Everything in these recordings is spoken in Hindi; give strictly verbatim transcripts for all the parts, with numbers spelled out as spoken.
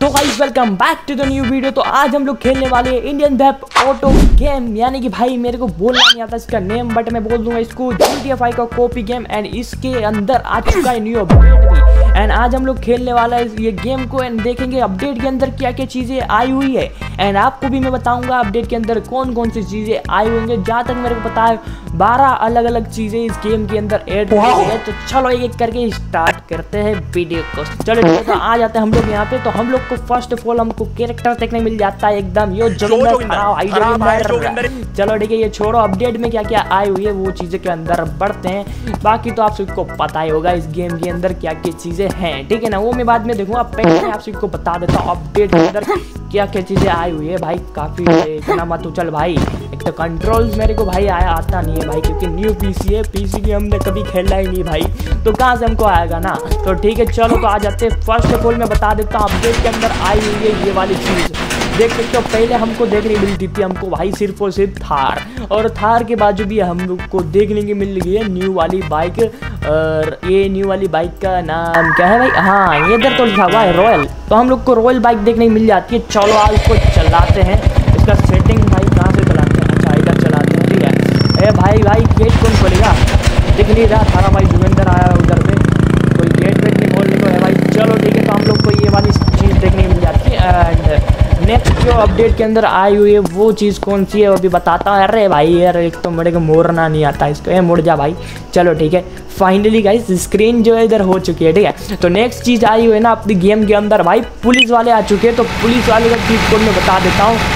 तो guys welcome back to the new video. तो आज हम लोग खेलने वाले हैं इंडियन डेप ऑटो गेम, यानी कि भाई मेरे को बोलना नहीं आता इसका नेम, बट मैं बोल दूंगा इसको जी टी ए फाइव का कॉपी गेम। एंड इसके अंदर आ चुका है न्यू अपडेट भी। एंड आज हम लोग खेलने वाला है ये गेम को एंड देखेंगे अपडेट के अंदर क्या क्या चीज़ें आई हुई है। एंड आपको भी मैं बताऊंगा अपडेट के अंदर कौन कौन सी चीज़ें आई हुई हैं। जहाँ तक मेरे को पता है बारह अलग अलग चीज़ें इस गेम के अंदर ऐड हो गई है। तो चलो एक एक करके स्टार्ट करते हैं वीडियो को। चलो तो आ जाते हैं हम लोग यहाँ पे। तो हम लोग को फर्स्ट ऑफ ऑल हमको कैरेक्टर देखने मिल जाता है एकदम यो जोगिंदर। चलो ठीक है, ये छोड़ो अपडेट में क्या क्या आई हुई है वो चीज़ें के अंदर बढ़ते हैं। बाकी तो आप सबको पता ही होगा इस गेम के अंदर क्या क्या चीज़ें हैं, ठीक है ना, वो मैं बाद में देखूंगा। पहले मैं आप सबको बता देता हूँ अपडेट के अंदर क्या क्या चीज़ें आई हुई है। भाई काफ़ी इतना मत उछल भाई, एक तो कंट्रोल्स मेरे को भाई आया आता नहीं है भाई, क्योंकि न्यू पीसी है, पीसी की हमने कभी खेला ही नहीं भाई, तो कहाँ से हमको आएगा ना। तो ठीक है चलो तो आ जाते हैं। फर्स्ट ऑफ ऑल मैं बता देता हूँ अपडेट के अंदर आई हुई है ये वाली चीज़। देख सकते हो पहले हमको देखने मिलती थी हमको भाई सिर्फ और सिर्फ थार, और थार के बाजू भी हम लोग को देखने की मिल गई है न्यू वाली बाइक। और ये न्यू वाली बाइक का नाम क्या है भाई? हाँ ये इधर तो लिखा हुआ है रॉयल। तो हम लोग को रॉयल बाइक देखने की मिल जाती है। चलो आज इसको चलाते हैं। इसका सेटिंग भाई कहाँ से चलाते हैं? अच्छा इधर चलाते हैं, ठीक है। ए भाई भाई गेट कौन खोलेगा? दिख नहीं रहा थारा भाई जुगेंदर आया उधर पे, कोई गेट वेट नहीं खोलने को है भाई। चलो ठीक है, तो हम लोग को ये वाली चीज़ देखने की मिल जाती है। एंड नेक्स्ट जो अपडेट के अंदर आई हुई है वो चीज़ कौन सी है वो भी बताता हूँ। अरे भाई यार एक तो मेरे को मोड़ना नहीं आता इसको, ये मुड़ जा भाई। चलो ठीक है, फाइनली गाइस स्क्रीन जो है इधर हो चुकी है, ठीक है। तो नेक्स्ट चीज़ आई हुई है ना अपनी गेम के अंदर भाई पुलिस वाले आ चुके हैं। तो पुलिस वाले का चीज़ कोड मैं बता देता हूँ,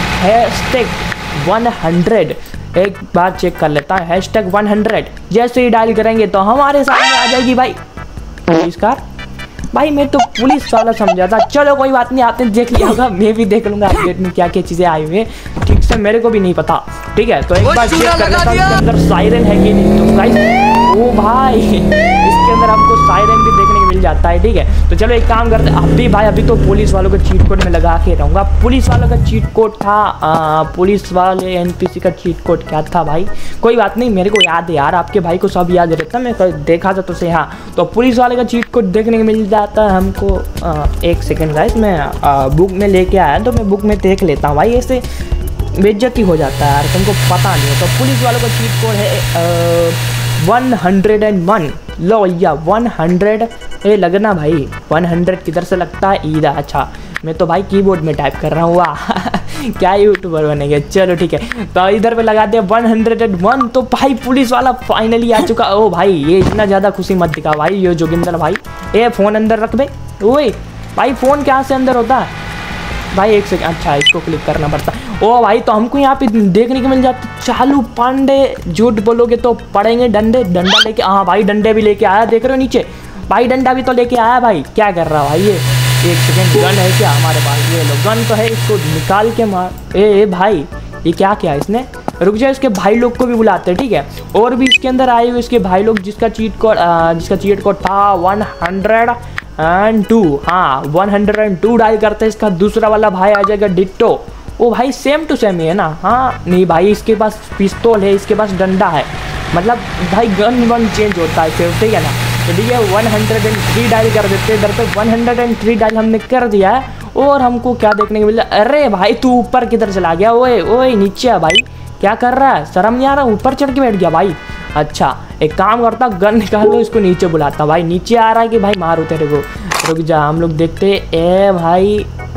हैशटैग वन हंड्रेड। एक बार चेक कर लेता हूँ, हैशटैग वन हंड्रेड जैसे ही डायल करेंगे तो हमारे सामने आ जाएगी भाई पुलिस कार। भाई मैं तो पुलिस वाला समझा था, चलो कोई बात नहीं, आपने देख लिया होगा, मैं भी देख लूंगा अपडेट में क्या क्या चीज़ें आई हुई हैं। ठीक से मेरे को भी नहीं पता, ठीक है। तो एक बार चेक कर लेता हूँ इसके अंदर सायरन है कि नहीं। तो गाइस ओ भाई इसके अंदर हमको सायरन भी देखने को मिल जाता है, ठीक है। तो चलो एक काम करते हैं अभी भाई, अभी तो पुलिस वालों का चीट कोड में लगा के रहूँगा। पुलिस वालों का चीट कोड था आ, पुलिस वाले एनपीसी का चीट कोड क्या था भाई? कोई बात नहीं, मेरे को याद है यार, आपके भाई को सब याद रहता, मैं देखा था तो से। हाँ तो पुलिस वाले का चीट कोड देखने को मिल जाता है हमको। आ, एक सेकेंड गाइस, मैं आ, बुक में लेके आया तो मैं बुक में देख लेता हूँ भाई, ऐसे बेइज्जती हो जाता है यार, तुमको पता नहीं है। तो पुलिस वालों का चीट कोड है वन हंड्रेड एंड वन। लो भैया वन हंड्रेड, ये लगना भाई वन हंड्रेड किधर से लगता है? ईदा। अच्छा मैं तो भाई कीबोर्ड में टाइप कर रहा हूँ, वाह क्या यूट्यूबर बनेंगे। चलो ठीक है, तो इधर पे लगा दिया वन हंड्रेड एंड वन। तो भाई पुलिस वाला फाइनली आ चुका। ओ भाई ये इतना ज़्यादा खुशी मत दिखा भाई, ये जोगिंदर भाई। ए फ़ोन अंदर रख बे। ओए भाई फ़ोन क्या से अंदर होता है भाई? एक सेकंड, अच्छा इसको क्लिक करना पड़ता है। ओ भाई तो हमको यहाँ पे देखने को मिल जाता चालू पांडे। झूठ बोलोगे तो पड़ेंगे डंडे। डंडा लेके, हाँ भाई डंडे भी लेके आया, देख रहे हो नीचे भाई डंडा भी तो लेके आया भाई। क्या कर रहा भाई ये? एक सेकंड, गन है क्या हमारे पास? ये लो गन तो है, इसको निकाल के मार। ए, ए भाई ये क्या किया इसने? रुक जाए, इसके भाई लोग को भी बुलाते हैं, ठीक है। और भी इसके अंदर आए हुए इसके भाई लोग जिसका चीट कोड जिसका चीट कोड था वन हंड्रेड एंड टू। हाँ one hundred and two dial करते हैं, इसका दूसरा वाला भाई आ जाएगा डिट्टो। ओ भाई सेम टू सेम ही है ना? हाँ नहीं भाई इसके पास पिस्तौल है, इसके पास डंडा है, मतलब भाई गन वन चेंज होता है फिर, ठीक है ना। तो ठीक है one hundred and three dial कर देते हैं इधर पे। One hundred and three dial हमने कर दिया है। और हमको क्या देखने को मिला? अरे भाई तू ऊपर किधर चला गया? ओए ओए नीचे है भाई, क्या कर रहा है? शर्म नहीं आ रहा? ऊपर चढ़ के बैठ गया भाई। अच्छा एक काम करता, गन निकाल लो, इसको नीचे बुलाता। भाई नीचे आ रहा है कि भाई मारो तेरे को? रुक जा हम लोग देखते। ए भाई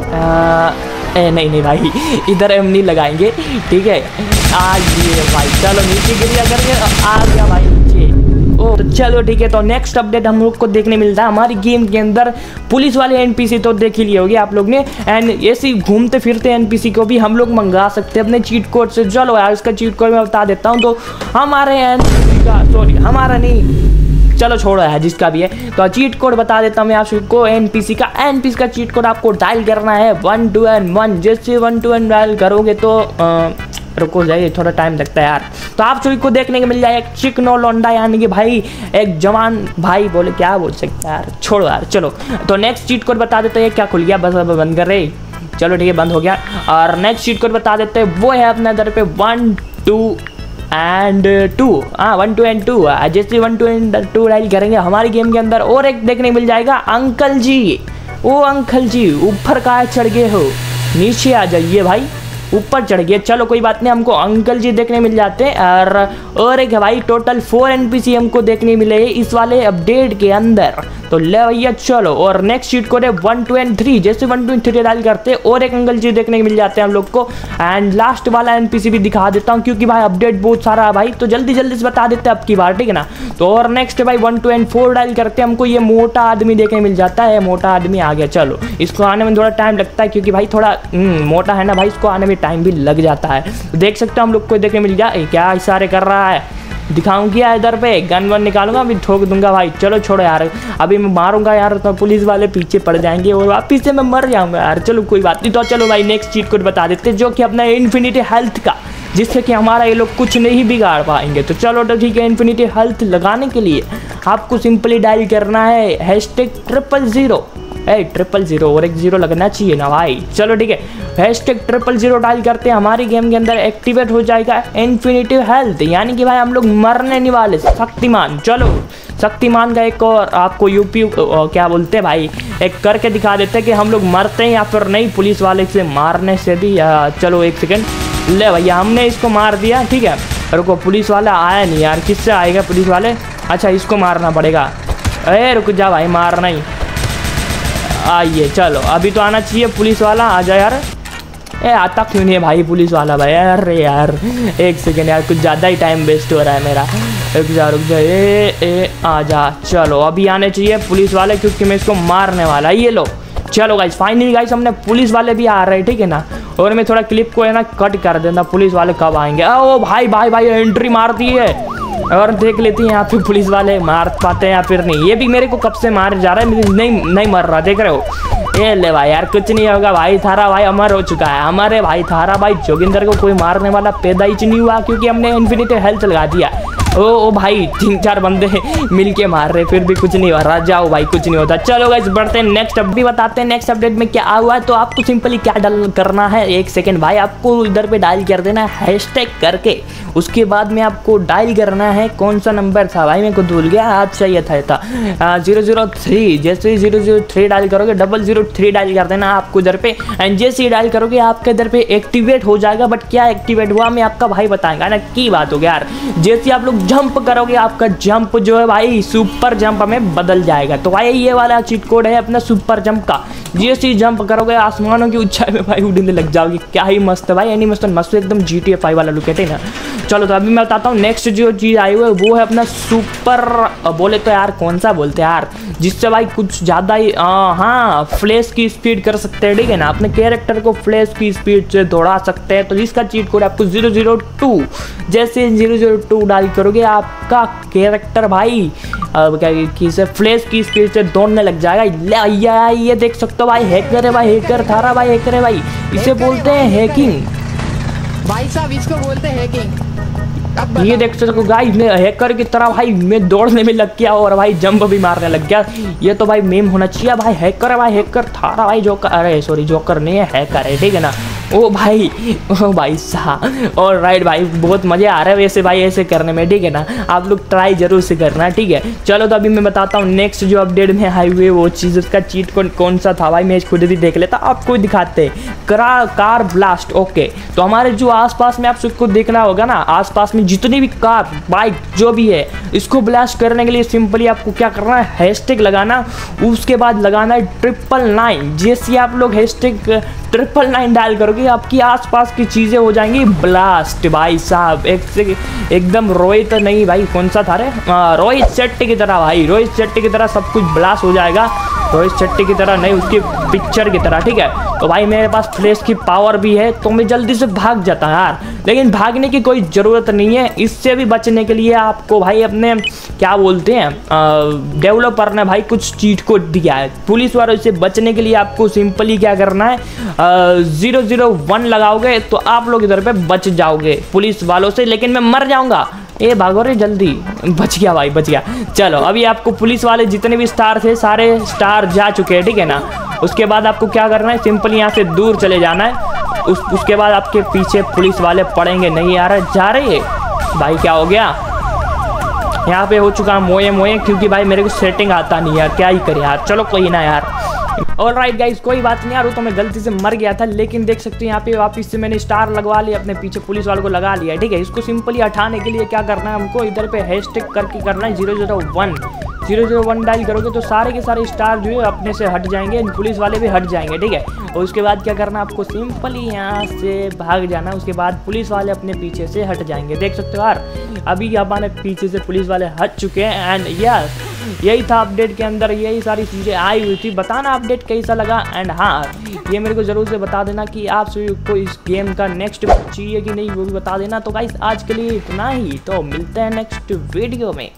आ, ए नहीं नहीं भाई इधर हम नहीं लगाएंगे, ठीक है। आ गए भाई, चलो नीचे गिरिया करके आ गया भाई नीचे। ओ तो चलो ठीक है, तो नेक्स्ट अपडेट हम लोग को देखने मिलता है हमारी गेम के अंदर। पुलिस वाले एनपीसी तो देख ही लिए होगे आप लोग ने। एंड ऐसे घूमते फिरते एनपीसी को भी हम लोग मंगा सकते हैं अपने चीट कोड से। चलो यार इसका चीट कोड मैं बता देता हूँ। तो हमारे एनपीसी का, सॉरी हमारा नहीं, चलो छोड़ो है जिसका भी है, तो चीट कोड बता देता हूँ मैं आप सबको। एनपीसी का एनपीसी का चीट कोड आपको डायल करना है वन टू एन वन। जैसे वन टू एन डायल करोगे तो आ, रुको जाइए थोड़ा टाइम लगता है यार। तो आप सभी को देखने को मिल जाए एक चिकनो लोंडा, यानी कि भाई एक जवान भाई, बोले क्या बोल सकते हैं यार, छोड़ो यार। चलो तो नेक्स्ट चीट कोड बता देते हैं। क्या खुल गया? बस अब बंद कर रहे। चलो ठीक है बंद हो गया। और नेक्स्ट चीट कोड बता देते हैं, वो है अपने इधर पे वन टू एंड टू। हाँ वन टू एंड टू, जैसे one two and two dial करेंगे हमारी गेम के अंदर और एक देखने मिल जाएगा अंकल जी। ओ अंकल जी ऊपर कहाँ चढ़ गए हो, नीचे आ जाइए भाई, ऊपर चढ़ गए। चलो कोई बात नहीं, हमको अंकल जी देखने मिल जाते हैं। और और एक भाई टोटल फोर एनपीसी हमको देखने मिले इस वाले अपडेट के अंदर। तो ले भैया चलो, और नेक्स्ट शीट कोड है वन टू एंड थ्री। जैसे one two and three dial करते और एक अंकल जी देखने मिल जाते हैं हम लोग को। एंड लास्ट वाला एनपीसी भी दिखा देता हूँ क्योंकि भाई अपडेट बहुत सारा है भाई, तो जल्दी जल्दी से बता देते हैं अब की बार, ठीक है ना। तो और नेक्स्ट भाई one two and four dial करते हैं, हमको ये मोटा आदमी देखने मिल जाता है। मोटा आदमी आ गया। चलो इसको आने में थोड़ा टाइम लगता है क्योंकि भाई थोड़ा मोटा है ना भाई, इसको आने में टाइम भी लग जाता है। देख सकते हो हम लोग को देखने मिल जाए। क्या इशारे कर रहा है, दिखाऊं क्या इधर पे, गन वन निकालूंगा अभी ठोक दूंगा भाई। चलो छोड़ो यार, अभी मैं मारूंगा यार तो पुलिस वाले पीछे पड़ जाएंगे और वापिस से मैं मर जाऊंगा यार। चलो कोई बात नहीं। तो चलो भाई नेक्स्ट चीट कोड बता देते हैं जो कि अपना इन्फिनिटी हेल्थ का, जिससे कि हमारा ये लोग कुछ नहीं बिगाड़ पाएंगे। तो चलो तो ठीक है, इन्फिनिटी हेल्थ लगाने के लिए आपको सिंपली डायल करना है हैशटैग ट्रिपल जीरो। ए ट्रिपल जीरो और एक जीरो लगना चाहिए ना भाई। चलो ठीक है, हैशटैग ट्रिपल जीरो डायल करते हैं, हमारी गेम के अंदर एक्टिवेट हो जाएगा इन्फिनिटी हेल्थ, यानी कि भाई हम लोग मरने नहीं वाले। शक्तिमान, चलो शक्तिमान का एक और आपको यूपी क्या बोलते हैं भाई, एक करके दिखा देते हैं कि हम लोग मरते हैं या फिर नहीं पुलिस वाले से मारने से भी। या चलो एक सेकेंड, ले भैया हमने इसको मार दिया, ठीक है। रुको पुलिस वाला आया नहीं यार, किससे आएगा पुलिस वाले, अच्छा इसको मारना पड़ेगा। अरे रुक जा भाई, मारना ही आइए। चलो अभी तो आना चाहिए पुलिस वाला, आ जा यार। ए आता क्यों नहीं है भाई पुलिस वाला भाई, अरे यार एक सेकेंड यार, कुछ ज़्यादा ही टाइम वेस्ट हो रहा है मेरा। रुक जा रुक जा, ए ए आ जा। चलो अभी आने चाहिए पुलिस वाले क्योंकि मैं इसको मारने वाला, ये लो। चलो गाइस फाइनली गाइस हमने पुलिस वाले भी आ रहे हैं, ठीक है ना। और मैं थोड़ा क्लिप को है ना कट कर देता, पुलिस वाले कब आएंगे। ओ भाई भाई भाई एंट्री मार दी है, और देख लेती हैं यहाँ पे पुलिस वाले मार पाते हैं या फिर नहीं। ये भी मेरे को कब से मार जा रहा है, नहीं नहीं मर रहा, देख रहे हो। ये ले भाई यार कुछ नहीं होगा भाई, थारा भाई अमर हो चुका है। हमारे भाई थारा भाई जोगिंदर को कोई मारने वाला पैदा ही नहीं हुआ क्योंकि हमने इन्फिनिटी हेल्थ लगा दिया। ओ ओ भाई तीन चार बंदे मिल के मार रहे फिर भी कुछ नहीं हो रहा, जाओ भाई कुछ नहीं होता। चलो गाइस बढ़ते हैं नेक्स्ट अपडेट, बताते हैं नेक्स्ट अपडेट में क्या हुआ है। तो आपको सिंपली क्या डाल करना है, एक सेकंड भाई, आपको इधर पे डायल कर देना है हैशटैग करके। उसके बाद में आपको डायल करना है, कौन सा नंबर था भाई मेरे को भूल गया, अच्छा ये था था जीरो जीरो थ्री। जैसे ही जीरो जीरो थ्री डायल करोगे डबल जीरो थ्री डायल कर देना आपको इधर पे, एंड जैसे ही डायल करोगे आपके इधर पे एक्टिवेट हो जाएगा। बट क्या एक्टिवेट हुआ मैं आपका भाई बताएंगा ना, की बात हो गया यार। जैसे आप लोग जंप करोगे आपका जंप जो है भाई सुपर जंप में बदल जाएगा। तो भाई ये वाला चीट कोड है अपना सुपर जंप का, जैसे ही जंप करोगे आसमानों की ऊंचाई में भाई उड़ने लग जाओगे। क्या ही मस्त है भाई, एनिमेशन मस्त एकदम जी टी ए फाइव वाला लुक है ना। चलो तो अभी मैं बताता हूँ नेक्स्ट जो चीज़ आई हुई है वो है अपना सुपर, बोले तो यार कौन सा बोलते हैं यार, जिससे भाई कुछ ज़्यादा ही हाँ फ्लैश की स्पीड कर सकते हैं, ठीक है ना। अपने कैरेक्टर को फ्लैश की स्पीड से दौड़ा सकते हैं। तो इसका चीट कोड आपको जीरो जीरो टू, जैसे जीरो जीरो टू डाल करोगे आपका कैरेक्टर भाई अब क्या किसे फ्लैश की स्पीड से दौड़ने लग जाएगा। ले ये देख सकते हो भाई, हैकर है भाई, हैकर थारा भाई हैकर है भाई, इसे बोलते हैं हैकिंग भाई साहब, इसको बोलते हैं हैकिंग। ये देख सकते हो गाइस, मैं हैकर की तरह भाई मैं दौड़ने में लग गया और भाई जंप भी मारने लग गया। ये तो भाई मेम होना चाहिए भाई, हैकर है भाई, हैकर थारा भाई जोकर, अरे सॉरी जोकर नहीं है हैकर है, ठीक है ना। ओ भाई ओ भाई साहब, और राइट भाई बहुत मज़े आ रहे हैं वैसे भाई ऐसे करने में, ठीक है ना। आप लोग ट्राई जरूर से करना, ठीक है। चलो तो अभी मैं बताता हूँ नेक्स्ट जो अपडेट में आई हुई वो चीज़, उसका चीट कोड कौन सा था भाई, मैं खुद भी देख लेता, आपको दिखाते करा कार ब्लास्ट। ओके तो हमारे जो आसपास में आप सबको देखना होगा ना, आसपास में जितनी भी कार बाइक जो भी है, इसको ब्लास्ट करने के लिए सिंपली आपको क्या करना है, हैशटैग लगाना, उसके बाद लगाना है ट्रिपल नाइन। जैसे आप लोग हैशटैग ट्रिपल नाइन डायल करोगे आपकी आसपास की चीज़ें हो जाएंगी ब्लास्ट भाई साहब। एक से एकदम रोहित नहीं भाई, कौन सा था रे, रोहित शेट्टी की तरह भाई, रोहित शेट्टी की तरह सब कुछ ब्लास्ट हो जाएगा। रोहित शेट्टी की तरह नहीं, उसकी पिक्चर की तरह, ठीक है। तो भाई मेरे पास फ्लैश की पावर भी है तो मैं जल्दी से भाग जाता हूँ यार, लेकिन भागने की कोई ज़रूरत नहीं है। इससे भी बचने के लिए आपको भाई अपने क्या बोलते हैं डेवलपर ने भाई कुछ चीट कोड दिया है। पुलिस वालों से बचने के लिए आपको सिंपली क्या करना है, ज़ीरो ज़ीरो वन लगाओगे तो आप लोग इधर पे बच जाओगे पुलिस वालों से, लेकिन मैं मर जाऊंगा। ए भागो रे जल्दी, बच गया भाई बच गया। चलो अभी आपको पुलिस वाले जितने भी स्टार थे सारे स्टार जा चुके हैं, ठीक है ना। उसके बाद आपको क्या करना है, सिंपली यहाँ से दूर चले जाना है। उस उसके बाद आपके पीछे पुलिस वाले पड़ेंगे नहीं यार, जा रहे भाई, क्या हो गया यहाँ पे हो चुका मोए मोए, क्योंकि भाई मेरे को सेटिंग आता नहीं यार, क्या ही करे यार। चलो कोई ना यार, ऑलराइट गाइस, कोई बात नहीं यार, वो तो मैं गलती से मर गया था, लेकिन देख सकते हो यहाँ पे वापस से मैंने स्टार लगवा लिया, अपने पीछे पुलिस वालों को लगा लिया। ठीक है, इसको सिंपली हटाने के लिए क्या करना है हमको, इधर पे हैशटैग करके करना है zero zero one zero zero one dial करोगे तो सारे के सारे स्टार जो है अपने से हट जाएंगे, पुलिस वाले भी हट जाएंगे। ठीक है, और उसके बाद क्या करना है आपको, सिंपली यहाँ से भाग जाना, उसके बाद पुलिस वाले अपने पीछे से हट जाएंगे। देख सकते हो यार, अभी हमारे पीछे से पुलिस वाले हट चुके हैं। एंड यस, यही था अपडेट के अंदर, यही सारी चीज़ें आई हुई थी। बताना अपडेट कैसा लगा, एंड हाँ ये मेरे को ज़रूर से बता देना कि आप सभी को इस गेम का नेक्स्ट चाहिए कि नहीं, वो भी बता देना। तो गाइस आज के लिए इतना ही, तो मिलते हैं नेक्स्ट वीडियो में।